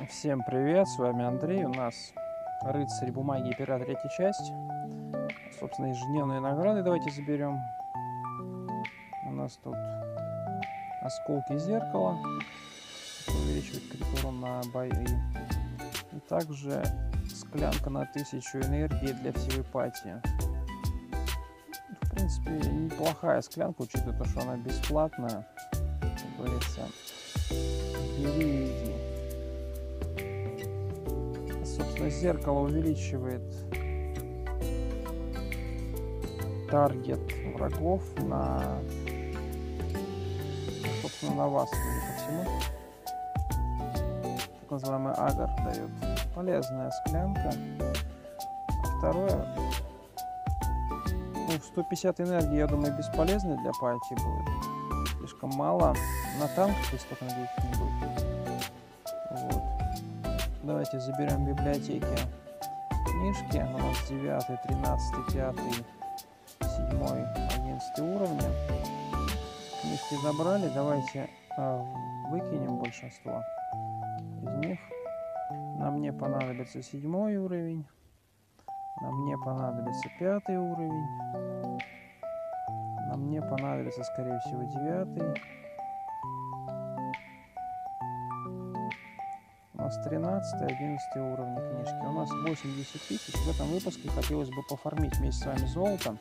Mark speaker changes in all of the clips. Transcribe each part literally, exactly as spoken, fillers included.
Speaker 1: Всем привет, с вами Андрей. У нас рыцарь бумаги и пера, третья часть. Собственно, ежедневные награды давайте заберем. У нас тут осколки зеркала, увеличивает крит урон на бои. И также склянка на тысячу энергии для всей ипатии. В принципе, неплохая склянка, учитывая то, что она бесплатная. Как говорится, бери и иди. Собственно, зеркало увеличивает таргет врагов на, собственно, на вас, судя по всему. Так называемый агар дает. Полезная склянка. А второе, ну, сто пятьдесят энергии, я думаю, бесполезной для пати будет. Слишком мало. На танках здесь только, надеюсь, не будет. Вот. Давайте заберем в библиотеке книжки. У нас девятый, тринадцатый, пятый, седьмой, одиннадцатый уровни. Книжки забрали. Давайте э, выкинем большинство из них. Нам не понадобится седьмой уровень. Нам не понадобится пятый уровень. Нам не понадобится, скорее всего, девятый. У нас тринадцатый, одиннадцатый уровни книжки. У нас восемьдесят тысяч. В этом выпуске хотелось бы пофармить вместе с вами золото.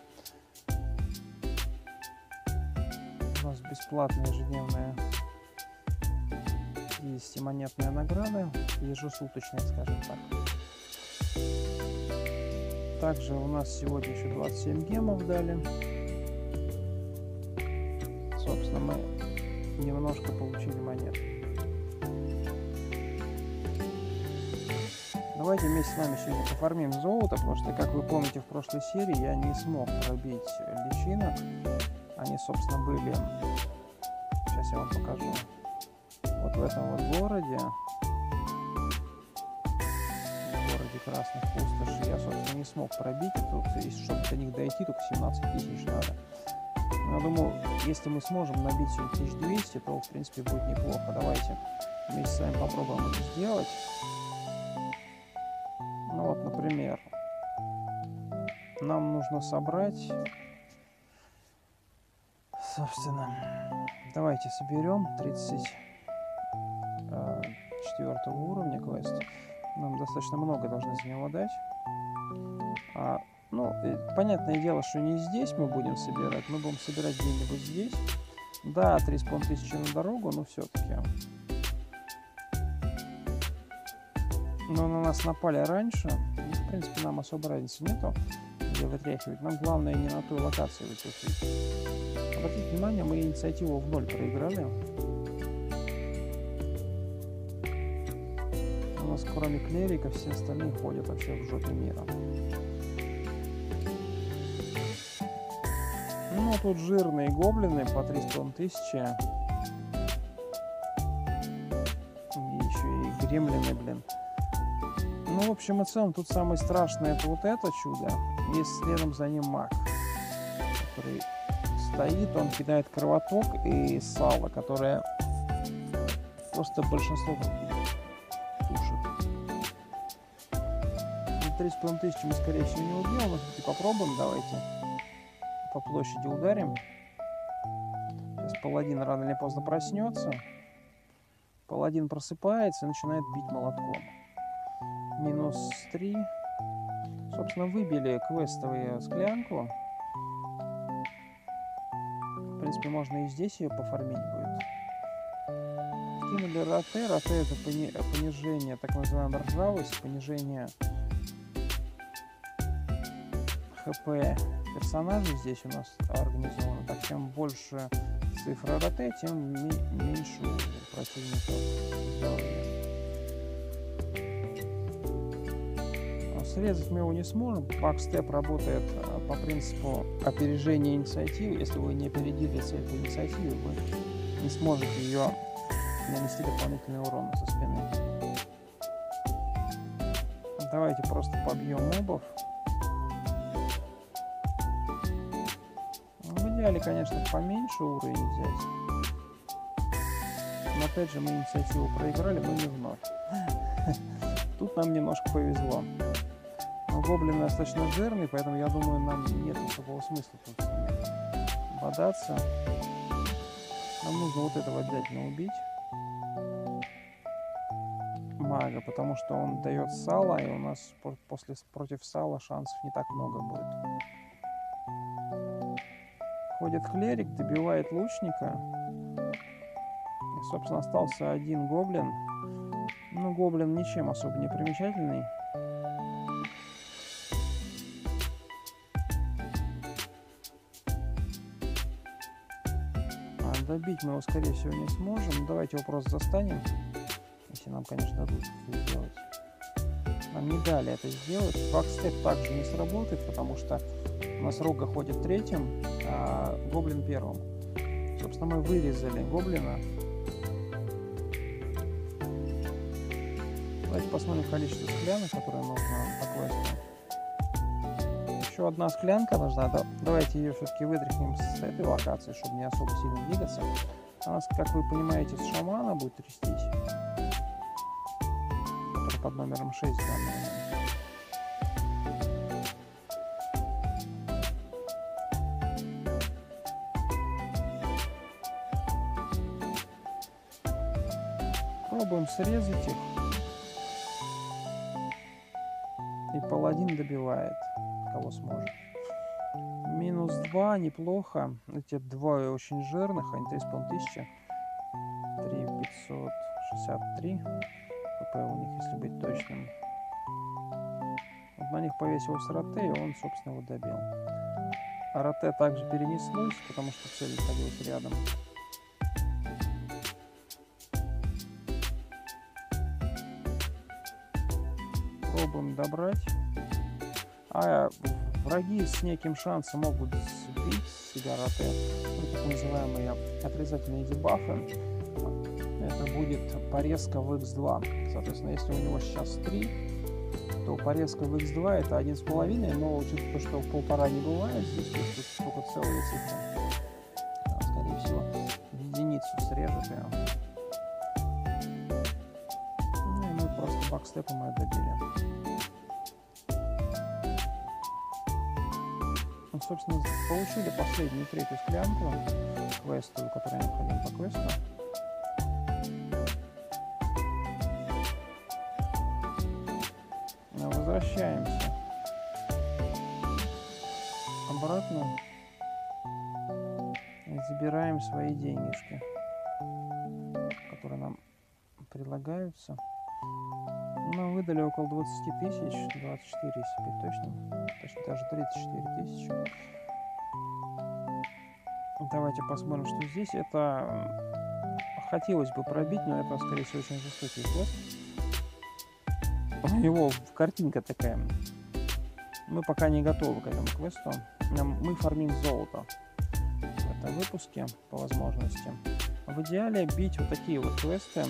Speaker 1: У нас бесплатная ежедневная десятимонетная награда. Ежесуточная, скажем так. Также у нас сегодня еще двадцать семь гемов дали. Собственно, мы немножко получили монет. Давайте вместе с вами сегодня пофармим золото, потому что, как вы помните, в прошлой серии я не смог пробить личинок. Они, собственно, были... Сейчас я вам покажу. Вот в этом вот городе. В городе Красных Пустошей. Я, собственно, не смог пробить. И тут, если, чтобы до них дойти, только семнадцать тысяч надо. Но я думаю, если мы сможем набить сегодня тысячу двести, то, в принципе, будет неплохо. Давайте вместе с вами попробуем это сделать. Ну вот, например, нам нужно собрать, собственно, давайте соберем тридцать четвёртого уровня квест. Нам достаточно много должны за него дать. А, ну, понятное дело, что не здесь мы будем собирать, мы будем собирать где-нибудь здесь. Да, три с половиной тысячи на дорогу, но все-таки. Но на нас напали раньше. И, в принципе, нам особо разницы нету, где вытряхивать. Нам главное не на той локации вытряхивать. Обратите внимание, мы инициативу в ноль проиграли. У нас, кроме клериков, все остальные ходят вообще в жопе мира. Ну, тут жирные гоблины по три с половиной тысячи. И еще и гремлины, блин. Ну, в общем и целом, тут самое страшное это вот это чудо. Есть следом за ним маг, который стоит, он кидает кровоток и сало, которое просто большинство тушит. три с половиной тысячи мы, скорее всего, не убьем, но все-таки попробуем, давайте по площади ударим. Сейчас паладин рано или поздно проснется. Паладин просыпается и начинает бить молотком. Минус три. Собственно, выбили квестовую склянку. В принципе, можно и здесь ее пофармить будет. Кинули роте. Роте это пони понижение, так называемая ржавость, понижение хп персонажей здесь у нас организовано. Так, чем больше цифра роте, тем меньше у противников здоровья. Срезать мы его не сможем. Бакстеп работает по принципу опережения инициативы. Если вы не опередили цель по инициативе, вы не сможете ее нанести дополнительный урон со спины. Давайте просто побьем мобов. В идеале, конечно, поменьше уровень взять. Но опять же мы инициативу проиграли, но не вновь. Тут нам немножко повезло. Но гоблин достаточно жирный, поэтому я думаю, нам нет особого смысла тут с ними бодаться. Нам нужно вот этого обязательно убить. Мага, потому что он дает сало, и у нас после, против сала шансов не так много будет. Ходит клерик, добивает лучника. И, собственно, остался один гоблин. Ну, гоблин ничем особо не примечательный. А добить мы его, скорее всего, не сможем. Давайте его просто застанем. Если нам, конечно, дадут это сделать. Нам не дали это сделать. Бакстеп также не сработает, потому что у нас Рога ходит третьим, а гоблин первым. Собственно, мы вырезали гоблина. Давайте посмотрим количество склянок, которые нужно по квесту. Еще одна склянка нужна. Давайте ее все-таки вытряхнем с этой локации, чтобы не особо сильно двигаться. У нас, как вы понимаете, с шамана будет трястись. Который под номером шесть в данный момент. Пробуем срезать их. И паладин добивает, кого сможет. Минус два, неплохо. Эти двое очень жирных, они три с половиной тысячи. три пятьсот шестьдесят три хп у них, если быть точным. Вот на них повесилось роте, и он, собственно, его добил. А роте также перенеслось, потому что цель находилась рядом. Пробуем добрать. А враги с неким шансом могут сбить себя роте. Ну, так называемые отрицательные дебафы. Это будет порезка в икс два. Соответственно, если у него сейчас три, то порезка в икс два это один с половиной, но учитывая то, что в полтора не бывает, здесь есть только целая цифра. Скорее всего, в единицу срежет ее. Ну и мы просто бакстепом ее добили. Ну, собственно, получили последнюю третью склянку квестовую, которая необходима по квесту. Возвращаемся обратно и забираем свои денежки, которые нам предлагаются. Мы выдали около двадцати тысяч, двадцать четыре, если быть точным, точнее даже тридцать четыре тысячи. Давайте посмотрим, что здесь. Это хотелось бы пробить, но это, скорее всего, очень жестокий квест. У него картинка такая. Мы пока не готовы к этому квесту. Мы фармим золото в этом выпуске по возможности. В идеале бить вот такие вот квесты.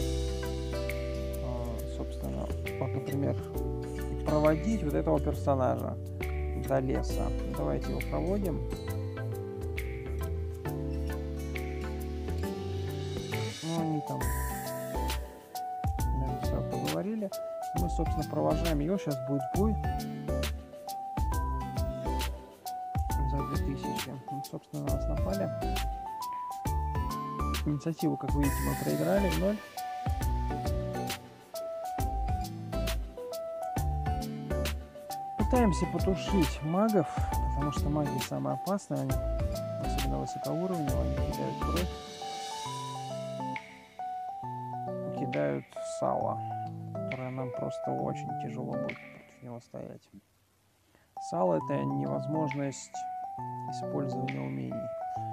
Speaker 1: Собственно, вот, например, проводить вот этого персонажа до леса. Давайте его проводим. Ну, они там между собой поговорили. Мы, собственно, провожаем ее. Сейчас будет бой за две тысячи. Ну, собственно, на нас напали. Инициативу, как видите, мы проиграли в ноль. Пытаемся потушить магов, потому что маги самые опасные, они, особенно высокоуровневые, они кидают кровь, кидают сало, которое нам просто очень тяжело будет против него стоять. Сало — это невозможность использования умений.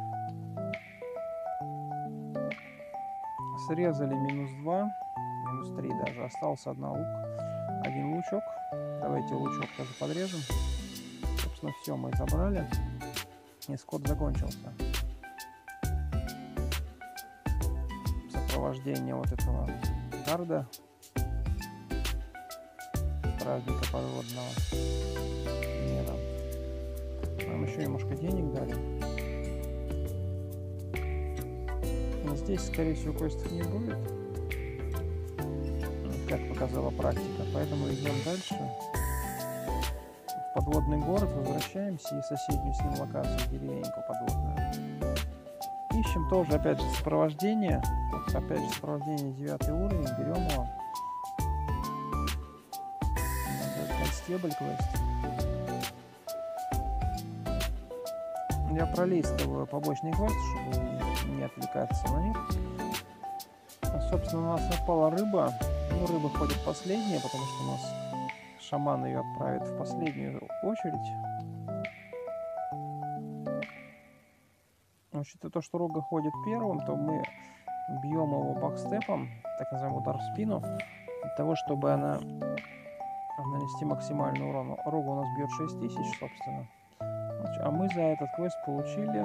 Speaker 1: Срезали минус два, минус три даже, остался одна лук, один лучок. Давайте лучок тоже подрежем. Собственно, все мы забрали. И скот закончился. Сопровождение вот этого гарда, стражника подводного мира. Нам еще немножко денег дали. здесь, скорее всего, квестов не будет, как показала практика, поэтому идем дальше. В подводный город возвращаемся и соседнюю с ним локацию, деревеньку подводную. Ищем тоже, опять же, сопровождение. Вот, опять же, сопровождение девятый уровень, берем его. Констебль квест. Я пролистываю побочные квесты, чтобы не отвлекаться на них. Собственно, у нас напала рыба. Ну, рыба ходит последняя, потому что у нас шаман ее отправит в последнюю очередь. Учитывая то, что рога ходит первым, то мы бьем его бакстепом, так называемый удар в спину, для того, чтобы она нанести максимальный урон. Рога у нас бьет шесть тысяч, собственно. А мы за этот квест получили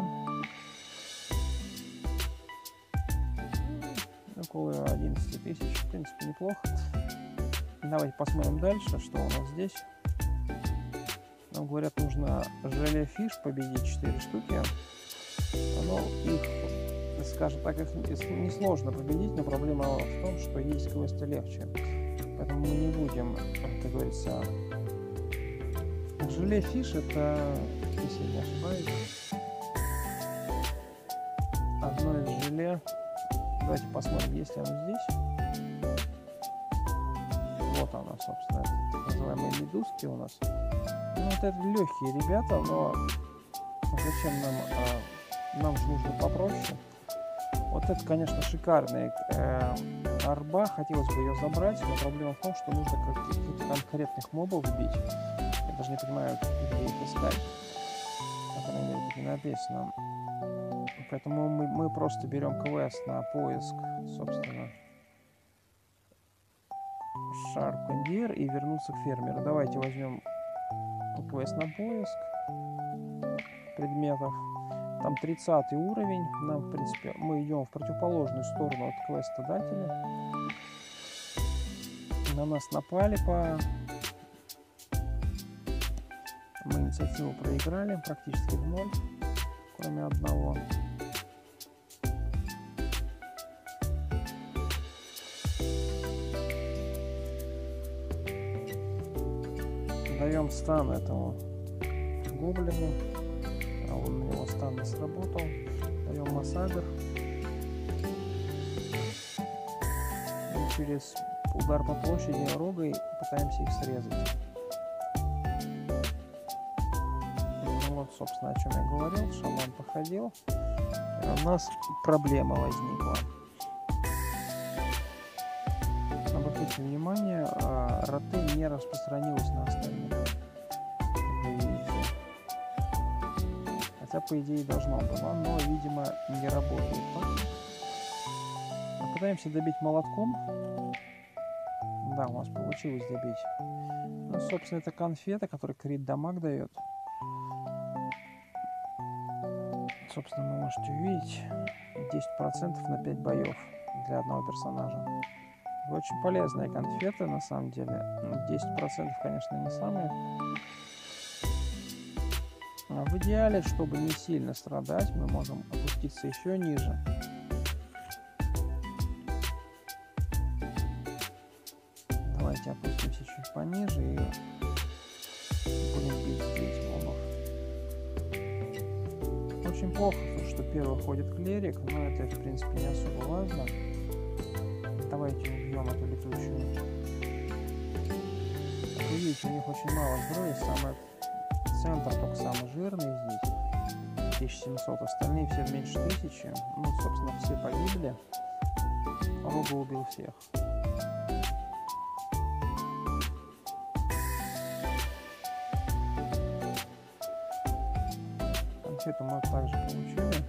Speaker 1: около одиннадцати тысяч. В принципе, неплохо. Давайте посмотрим дальше, что у нас здесь. Нам говорят, нужно желе-фиш победить четыре штуки. Но их, скажем так, их несложно победить, но проблема в том, что есть квесты легче. Поэтому мы не будем, как говорится... Желе-фиш — это, если не ошибаюсь, одно из желе. Давайте посмотрим, есть ли оно здесь. Вот оно, собственно, так называемые медузки у нас. Ну, вот это легкие ребята, но зачем нам? А, нам же нужно попроще. Вот это, конечно, шикарная э, арба. Хотелось бы ее забрать, но проблема в том, что нужно каких-то конкретных мобов сбить. Я даже не понимаю, где их искать. По крайней мере, тут не написано. Поэтому мы, мы просто берем квест на поиск, собственно, Шарпендир и вернуться к фермеру. Давайте возьмем квест на поиск предметов. Там тридцатый уровень. Нам, в принципе, мы идем в противоположную сторону от квестодателя. На нас напали по... Мы инициативу проиграли практически в ноль, кроме одного. Даем стан этому гоблину. А он на него стан не сработал. Даем массагр. И через удар по площади рогой пытаемся их срезать. Ну вот, собственно, о чем я говорил. Шаман походил. И у нас проблема возникла. Обратите внимание, роты не распространилась на остальных. Как вы видите. Хотя, по идее, должно было, но, видимо, не работает так. Пытаемся добить молотком. Да, у нас получилось добить. Ну, собственно, это конфета, которая крит дамаг дает. Собственно, вы можете увидеть десять процентов на пять боев для одного персонажа. Очень полезная конфета, на самом деле. десять процентов, конечно, не самые. А в идеале, чтобы не сильно страдать, мы можем опуститься еще ниже. Давайте опустимся чуть пониже и будем бить здесь мобов. Очень плохо, что первый ходит клерик, но это, в принципе, не особо важно. Давайте убьем эту летучую. Как вы видите, у них очень мало здоровья. Самый центр только самый жирный здесь. тысяча семьсот. Остальные все меньше тысячи. Ну, собственно, все погибли. Рога убил всех. Конфету мы также получили.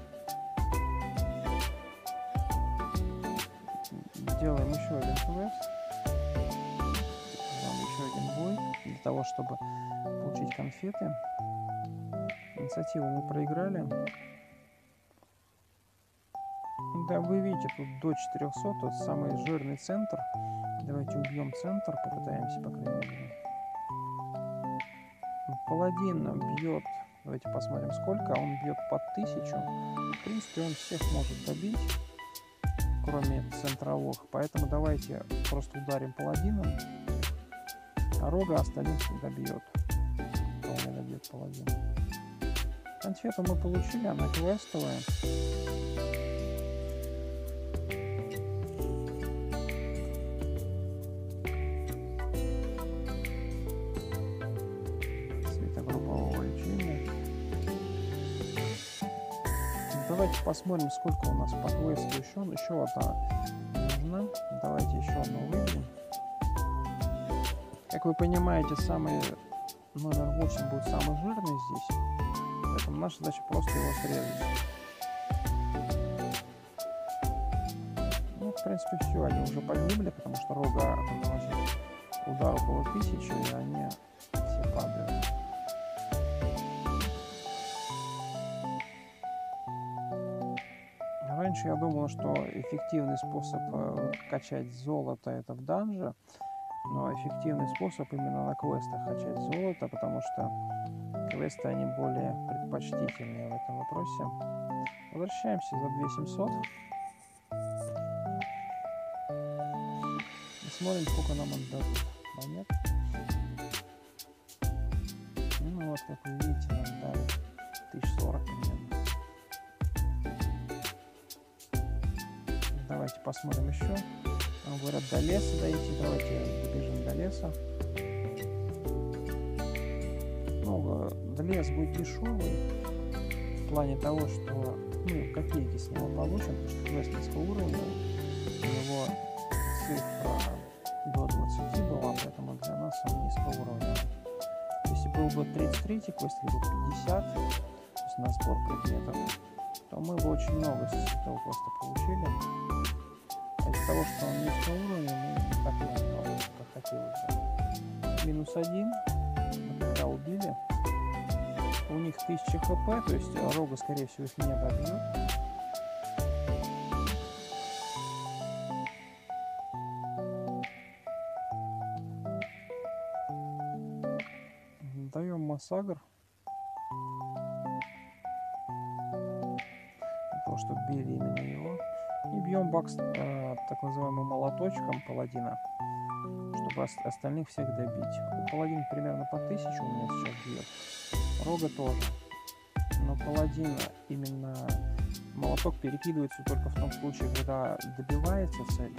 Speaker 1: Делаем еще один квест. Делаем еще один бой для того, чтобы получить конфеты. Инициативу мы проиграли. Да, вы видите, тут до четырёхсот, тут самый жирный центр. Давайте убьем центр, попытаемся, по крайней мере. Паладин бьет, давайте посмотрим сколько, он бьет под тысячу. В принципе, он всех может добить. кроме центровых. Поэтому давайте просто ударим паладином, а рога остальных не добьет. Кого не добьет паладин. Конфету мы получили, она квестовая. Светогруппового лечения. Давайте посмотрим, сколько у нас по квесту еще. Еще одна нужна. Давайте еще одну выберем. Как вы понимаете, самый номер восемь будет самый жирный здесь. Поэтому наша задача просто его срезать. Ну, в принципе, все. Они уже погибли, потому что рога наносит удар около тысячи, и они все падают. Раньше я думал, что эффективный способ качать золото — это в данже, но эффективный способ именно на квестах качать золото, потому что квесты, они более предпочтительные в этом вопросе. Возвращаемся за две тысячи семьсот. И смотрим, сколько нам отдадут монет. Ну вот, как вы видите, нам дали тысяча сорок примерно. Давайте посмотрим еще. Нам говорят, до леса дойти. Давайте добежим до леса. Ну, лес будет дешевый в плане того, что ну, копейки с него получим, потому что квест низкоуровневый. У него цифра до двадцати была, поэтому для нас он низкоуровневый. Если был бы тридцать третий квест, либо пятьдесят, то есть на сбор предметов, то мы бы очень много с этого квеста получили. А из-за того, что он низкоуровневый, мы не так много получим, как хотелось бы. Минус один. Мы когда убили. У них тысяча хп, то есть рога, скорее всего, их не добьет. Даем массагр. Потому что били именно его. И бьем бакс э, так называемым молоточком паладина, чтобы остальных всех добить. У паладина примерно по тысяче у меня сейчас бьет. Рога тоже. Но паладина именно молоток перекидывается только в том случае, когда добивается цель.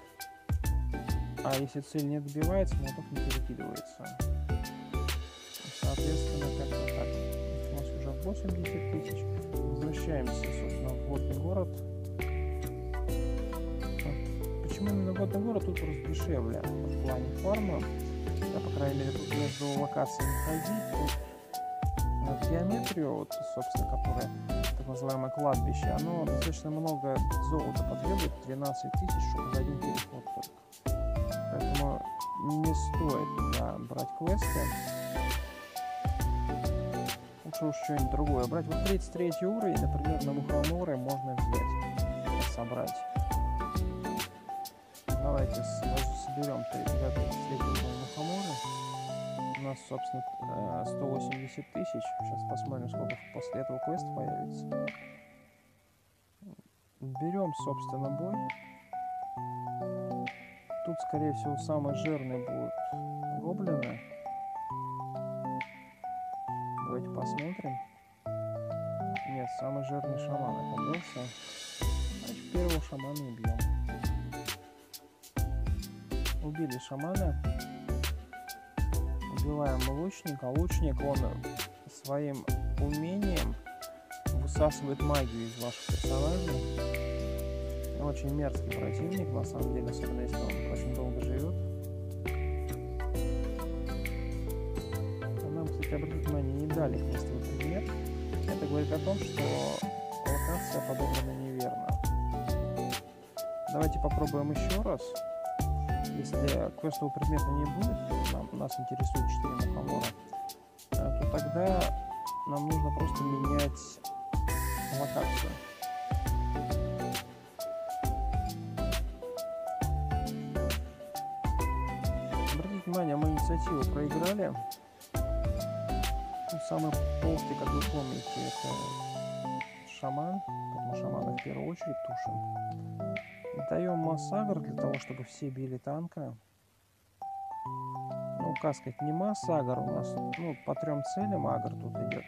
Speaker 1: А если цель не добивается, молоток не перекидывается. Соответственно, как-то так. У нас уже восемьдесят тысяч. Возвращаемся, собственно, в водный город. Почему именно водный город? Тут просто дешевле в плане фарма. Да, по крайней мере, тут между локациями ходить. Тут геометрию, вот, собственно, которая так называемое кладбище, оно достаточно много золота потребует, тринадцать тысяч, чтобы за один переход только. Поэтому не стоит туда брать квесты. Лучше уж что-нибудь другое брать. Вот тридцать третий уровень, например, на Мухоморы можно взять, собрать. Давайте соберем тридцать третий уровень Мухоморы. У нас, собственно, сто восемьдесят тысяч. Сейчас посмотрим, сколько после этого квеста появится. Берем, собственно, бой. Тут, скорее всего, самые жирные будут гоблины. Давайте посмотрим. Нет, самый жирный шаман оказался. Значит, первого шамана и бьем. Убили шамана. Убиваем лучника. Лучник, он своим умением высасывает магию из ваших персонажей. Очень мерзкий противник, на самом деле, особенно если он очень долго живет. Нам, кстати, обратите внимание, не дали квестовый предмет. Это говорит о том, что локация подобрана неверно. Давайте попробуем еще раз. Если квестового предмета не будет, нам, нас интересует четыре мухомора, то тогда нам нужно просто менять локацию. Обратите внимание, мы инициативу проиграли. Самый толстый, как вы помните, это шаман, поэтому шамана в первую очередь тушим. Даем масс-агр для того, чтобы все били танка. Ну, как сказать, не масс-агр у нас. Ну, по трем целям агр тут идет.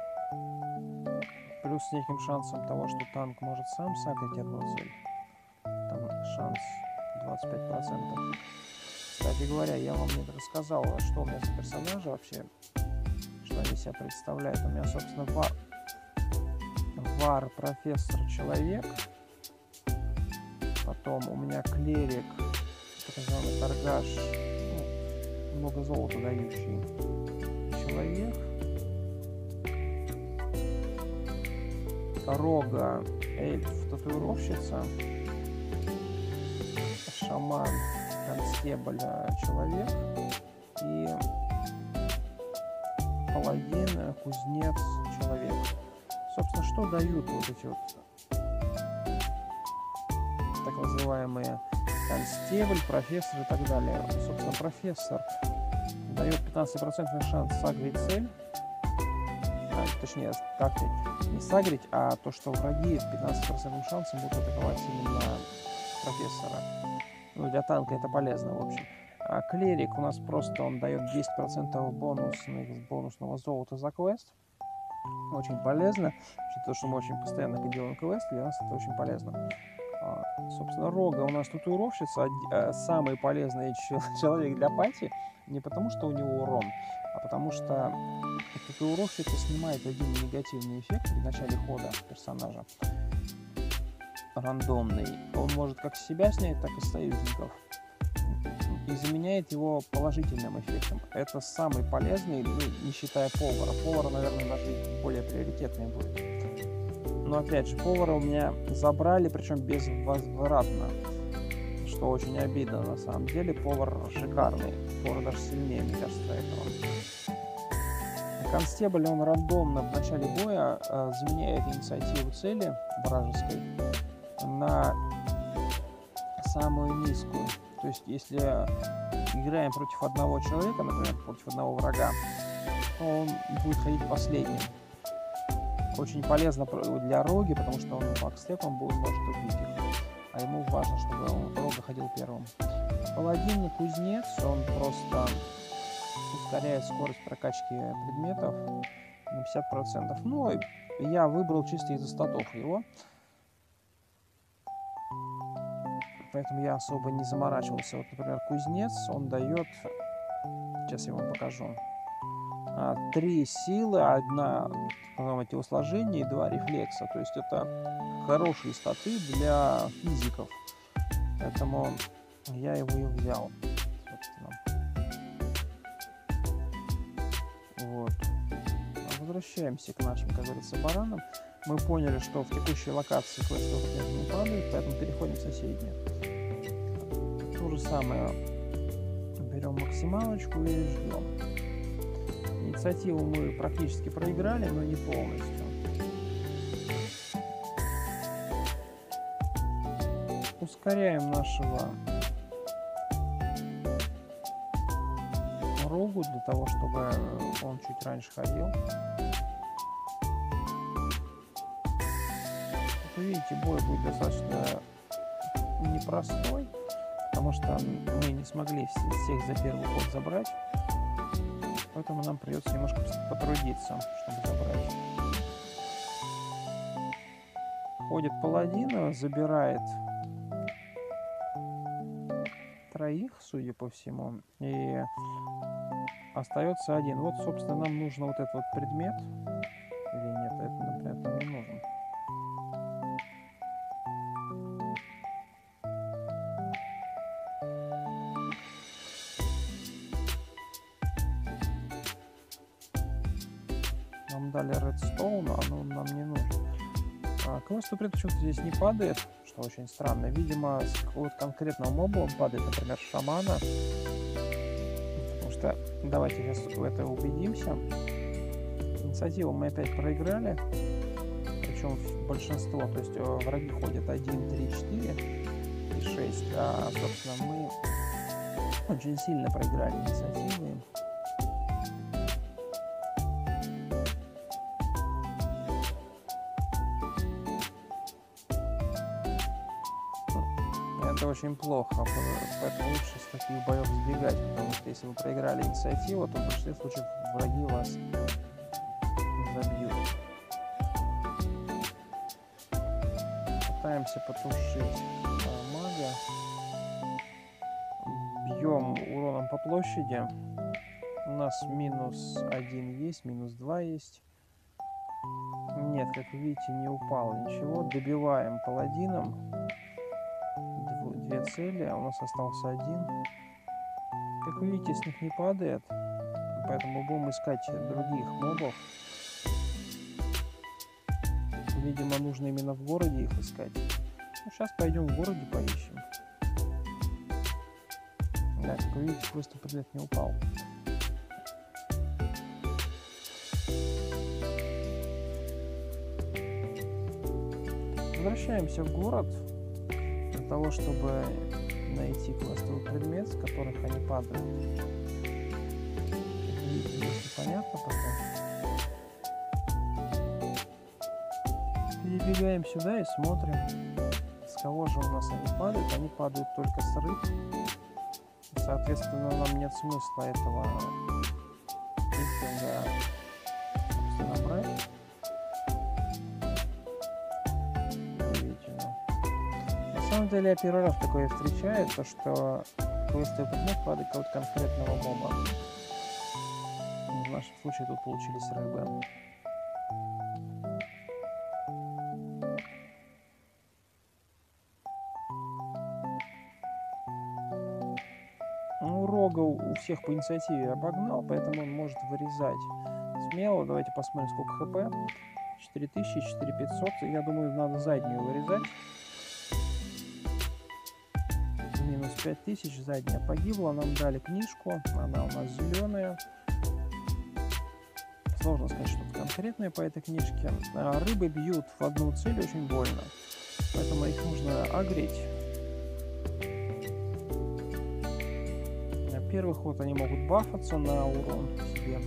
Speaker 1: Плюс с неким шансом того, что танк может сам сагрить одну цель. Там шанс двадцать пять процентов. Кстати говоря, я вам не рассказал, что у меня за персонажи вообще, что они себя представляют. У меня, собственно, вар, вар профессор человек. Потом у меня клерик, так называемый торгаш, ну, много золота дающий человек. Рога, эльф, татуировщица, шаман, констебль, человек и паладин, кузнец, человек. Собственно, что дают вот эти вот так называемые констебль, профессор и так далее? Собственно, профессор дает пятнадцать процентов шанс сагрить цель. А, точнее, как-то не сагрить, а то, что враги с пятнадцать процентов шансом будут атаковать именно профессора. Ну, для танка это полезно, в общем. А клерик у нас просто, он дает десять процентов бонусных, бонусного золота за квест. Очень полезно. То, что мы очень постоянно делаем квест, для нас это очень полезно. А, собственно, Рога у нас татуировщица, а, самый полезный человек для пати. Не потому, что у него урон, а потому что татуировщица снимает один негативный эффект при начале хода персонажа. Рандомный. Он может как с себя снять, так и с союзников. И заменяет его положительным эффектом. Это самый полезный, ну, не считая повара. Повар, наверное, даже более приоритетный будет. Но опять же, повара у меня забрали, причем безвозвратно. Что очень обидно на самом деле. Повар шикарный. Повар даже сильнее, мне кажется, этого. Констебль, он рандомно в начале боя э, заменяет инициативу цели вражеской на самую низкую. То есть, если играем против одного человека, например, против одного врага, то он будет ходить последним. Очень полезно для Роги, потому что он бакстепом будет, может убить их. А ему важно, чтобы он, Рога ходил первым. Паладин, кузнец, он просто ускоряет скорость прокачки предметов на пятьдесят процентов. Ну, я выбрал чисто из-за статов его. Поэтому я особо не заморачивался. Вот, например, кузнец, он дает, сейчас я вам покажу, три силы, одна телосложения и два рефлекса. То есть это хорошие статы для физиков. Поэтому я его и взял, собственно. Вот. Возвращаемся к нашим, как говорится, баранам. Мы поняли, что в текущей локации квестовых отметок не падает, поэтому переходим в соседнюю. То же самое. Берем максималочку и ждем. Инициативу мы практически проиграли, но не полностью. Ускоряем нашего Рогу для того, чтобы он чуть раньше ходил. Вы видите, бой будет достаточно непростой, потому что мы не смогли всех за первый ход забрать, поэтому нам придется немножко потрудиться, чтобы забрать. Ходит паладин, забирает троих, судя по всему, и остается один. Вот, собственно, нам нужно вот этот вот предмет, или нет, это, например, нам не нужен. Нам дали редстоун, а он нам не нужен. А, квест упрет почему-то здесь не падает, что очень странно. Видимо, с какого-то конкретного моба он падает, например, шамана. Потому что, давайте сейчас в это убедимся. Инициативу мы опять проиграли. Причем большинство, то есть враги ходят один, три, четыре и шесть. А, собственно, мы очень сильно проиграли инициативы. очень плохо, поэтому лучше с таких боев сбегать, потому что если вы проиграли инициативу, то в большинстве случаев враги вас забьют. Пытаемся потушить мага. Бьем уроном по площади. У нас минус один есть, минус два есть. Нет, как вы видите, не упало ничего. Добиваем паладином. Две цели, а у нас остался один. Как вы видите, с них не падает. Поэтому будем искать других мобов. Видимо, нужно именно в городе их искать. Ну, сейчас пойдем в городе поищем. Да, как вы видите, просто предмет не упал. Возвращаемся в город для того, чтобы найти квестовый предмет, с которых они падают. Как видите, здесь непонятно пока. Перебегаем сюда и смотрим, с кого же у нас они падают. Они падают только с рыб. Соответственно, нам нет смысла этого тифлинга, собственно, брать. Удивительно. На самом деле, я первый раз такое встречаю, то что квестовый предмет падает от конкретного моба. В нашем случае тут получились рыбы. Рога у всех по инициативе обогнал, поэтому он может вырезать смело. Давайте посмотрим, сколько хп. четыре тысячи, четыре тысячи пятьсот. Я думаю, надо заднюю вырезать. Минус пять тысяч. Задняя погибла. Нам дали книжку. Она у нас зеленая. Сложно сказать что-то конкретное по этой книжке. Рыбы бьют в одну цель очень больно. Поэтому их нужно агрить. Первый ход они могут бафаться на урон себе.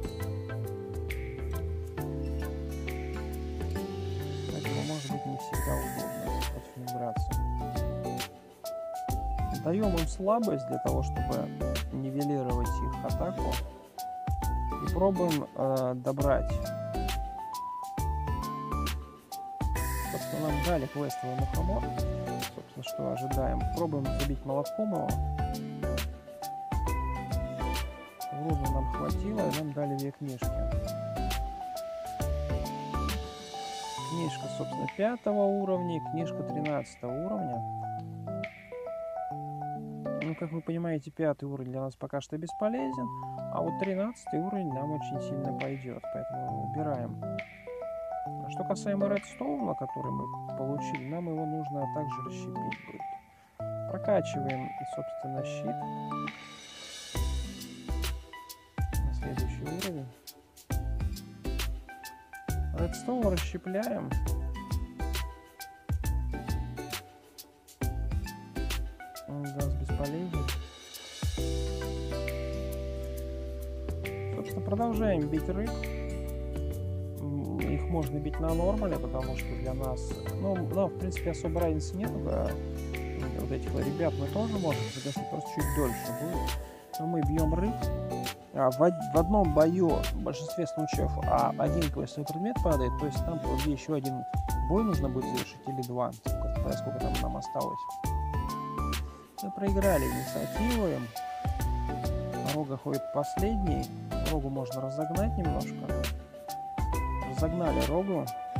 Speaker 1: Поэтому может быть не всегда удобно против них драться. Даем им слабость для того, чтобы нивелировать их атаку. И пробуем э, добрать. Собственно, нам дали квестовый мухомор. Собственно, что ожидаем. Пробуем забить молотком его. Урона нам хватило, и нам дали две книжки. Книжка, собственно, пятого уровня, книжка тринадцатого уровня. Ну, как вы понимаете, пятый уровень для нас пока что бесполезен, а вот тринадцатый уровень нам очень сильно пойдет, поэтому выбираем. А что касаемо редстоуна, который мы получили, нам его нужно также расщепить будет. Прокачиваем, собственно, щит. Следующий уровень. Редстоун расщепляем. Он для нас бесполезен. Собственно, продолжаем бить рыб. Их можно бить на нормале, потому что для нас... Ну, нам, в принципе, особо разницы нет. Вот этих ребят мы тоже можем загасить, просто чуть дольше будет. Но мы бьем рыб. В, в одном бою в большинстве случаев а один квестовый предмет падает, то есть нам еще один бой нужно будет завершить или два, сколько, сколько там нам осталось. Мы проиграли инициативу. Рога ходит последний. Рогу можно разогнать немножко. Разогнали Рогу.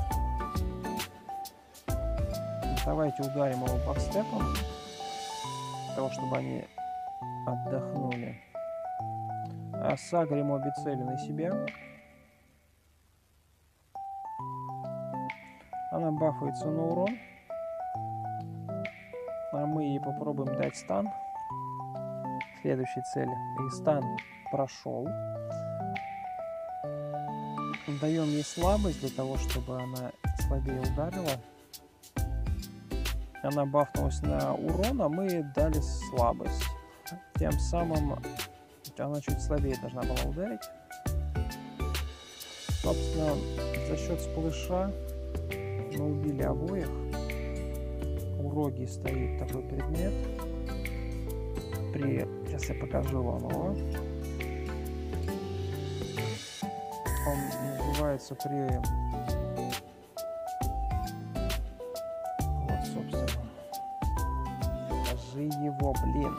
Speaker 1: Давайте ударим его бакстепом, для того, чтобы они отдохнули. А сагрим обе цели на себя. Она бафается на урон. А мы ей попробуем дать стан. Следующей цели. И стан прошел. Даем ей слабость для того, чтобы она слабее ударила. Она бафнулась на урон, а мы дали слабость. Тем самым она чуть слабее должна была ударить. Собственно, за счет сплэша мы убили обоих. роге стоит такой предмет. При... Сейчас я покажу вам его. Он называется при... Вот, собственно. Покажи его, блин.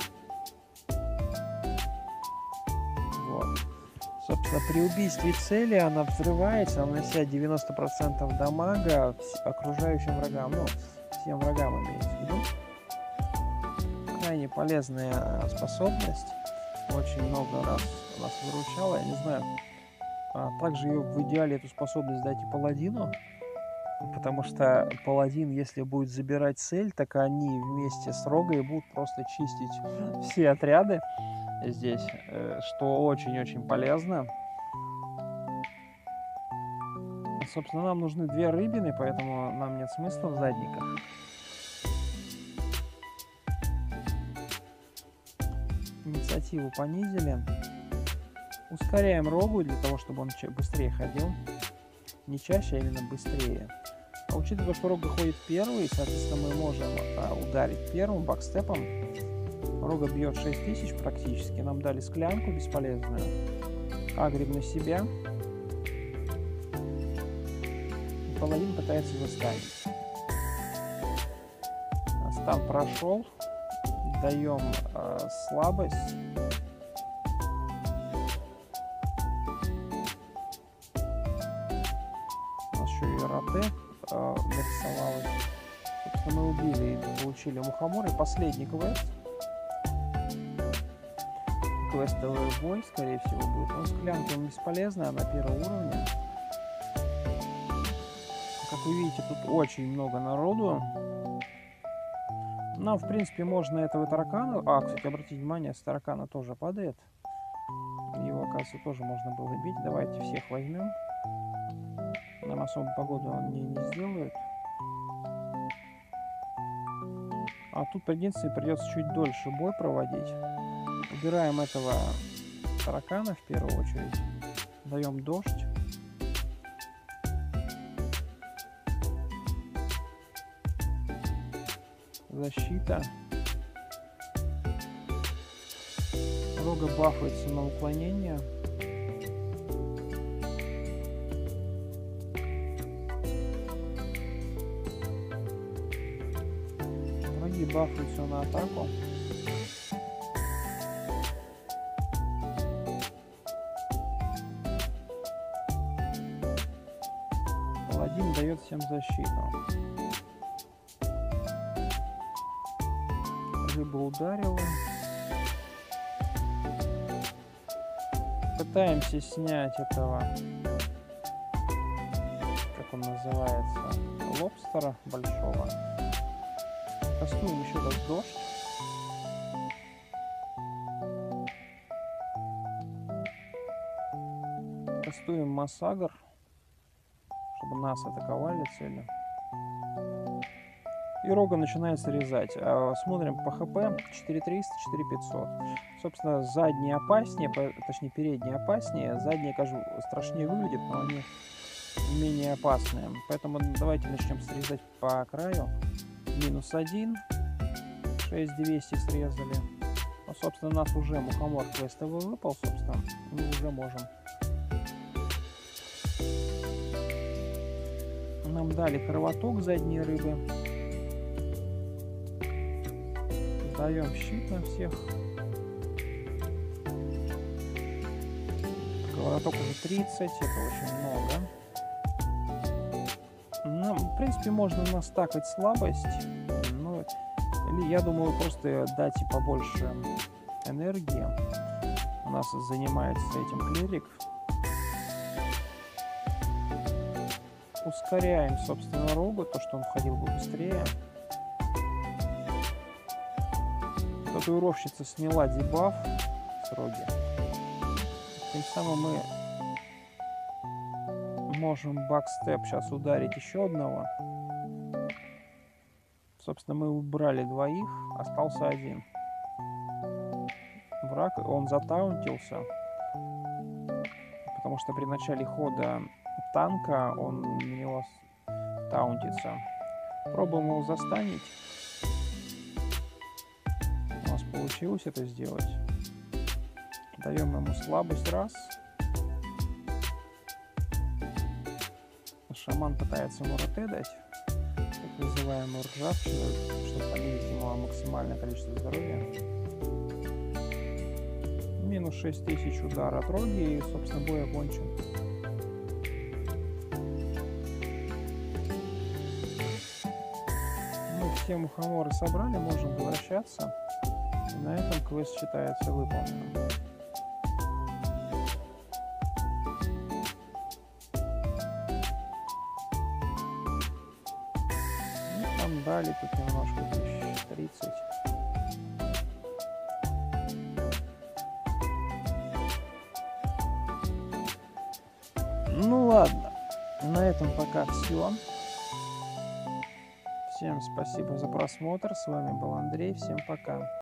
Speaker 1: Вот. Собственно, при убийстве цели она взрывается, нанося девяносто процентов дамага окружающим врагам. Ну, всем врагам имеется в виду. Крайне полезная способность. Очень много раз нас выручала. Я не знаю. А также ее в идеале эту способность дать и паладину. Потому что паладин, если будет забирать цель, так они вместе с Рогой будут просто чистить все отряды здесь, что очень-очень полезно. Собственно, нам нужны две рыбины, поэтому нам нет смысла в задниках. Инициативу понизили. Ускоряем Рогу для того, чтобы он быстрее ходил. Не чаще, а именно быстрее. А учитывая, что Рога ходит первый, соответственно, мы можем а, ударить первым бакстепом. Рога бьет шесть тысяч практически. Нам дали склянку бесполезную. Агрим на себя. И паладин пытается застанить. Стан прошел. Даем э, слабость. У нас еще и роте э, нарисовалась. Собственно, мы убили и получили мухомор. И последний квест. Квестовый бой, скорее всего, будет. Но склянка бесполезная на первом уровне. Как вы видите, тут очень много народу. Нам, в принципе, можно этого таракана... А, кстати, обратите внимание, с таракана тоже падает. Его, оказывается, тоже можно было бить. Давайте всех возьмем. Нам особо погоду он не, не сделает. А тут, в принципе, придется чуть дольше бой проводить. Убираем этого таракана в первую очередь. Даем дождь. Защита. Рога бафается на уклонение. Враги бафаются на атаку. Паладин дает всем защиту. Рыба ударила. Пытаемся снять этого, как он называется, лобстера большого. Кастуем еще раз дождь. Кастуем массагр, чтобы нас атаковали цели. И Рога начинает срезать. Смотрим по хп. четыре триста, четыре пятьсот. Собственно, задние опаснее, точнее передние опаснее. Задние, кажется, страшнее выглядят, но они менее опасные. Поэтому давайте начнем срезать по краю. Минус один. шесть двести срезали. Ну, собственно, у нас уже мухомор квестовый выпал. Собственно, мы уже можем. Нам дали кровоток задней рыбы. Даем щит на всех. Кровоток уже тридцать, это очень много. Ну, в принципе, можно настакать слабость. Но, или, я думаю, просто дать и побольше энергии. У нас занимается этим клирик. Ускоряем, собственно, Рогу, то, что он ходил бы быстрее. Татуировщица сняла дебаф с Роги. Тем самым мы можем бакстеп сейчас ударить еще одного. Собственно, мы убрали двоих, остался один. Враг, он затаунтился, потому что при начале хода танка он на него таунтится. Попробуем его застанить. У нас получилось это сделать. Даем ему слабость раз. Шаман пытается ему роте дать, так называемую ржавчину, чтобы понизить ему максимальное количество здоровья. Минус шесть тысяч удар от роги, и, собственно, бой окончен. Мы все мухоморы собрали, можем возвращаться. И на этом квест считается выполненным. Дали тут немножко, тысяч тридцать. Ну ладно, на этом пока все. Всем спасибо за просмотр. С вами был Андрей. Всем пока.